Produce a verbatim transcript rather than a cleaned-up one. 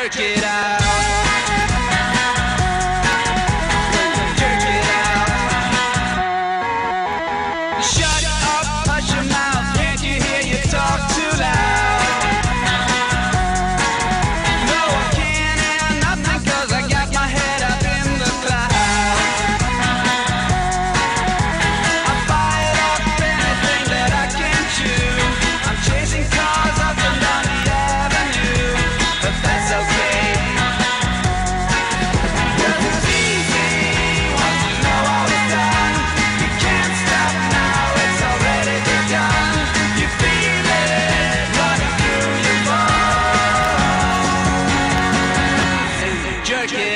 Jerk it out. Jerk it out. Shut up, hush your mouth. Can't you hear you talk too loud? No, I can't hear nothing 'cause I got my head up in the clouds. I bite off anything that I can chew. I'm chasing cars up and down the avenue, but that's okay. 'Cause it's easy once you know all is done. You can't stop now, it's already begun. You feel it running through your bones. Jerk it